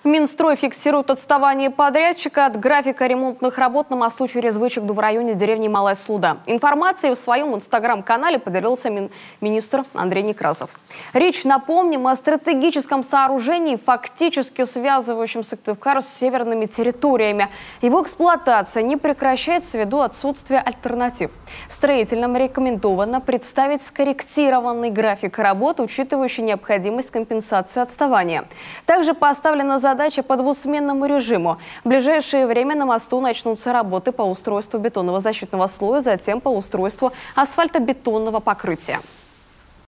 Минстрой фиксирует отставание подрядчика от графика ремонтных работ на мосту через Вычегду в районе деревни Малая Слуда. Информацией в своем инстаграм-канале поделился министр Андрей Некрасов. Речь, напомним, о стратегическом сооружении, фактически связывающем Сыктывкар с северными территориями. Его эксплуатация не прекращается ввиду отсутствия альтернатив. Строителям рекомендовано представить скорректированный график работ, учитывающий необходимость компенсации отставания. Также поставлена задача по двусменному режиму. В ближайшее время на мосту начнутся работы по устройству бетонного защитного слоя, затем по устройству асфальтобетонного покрытия.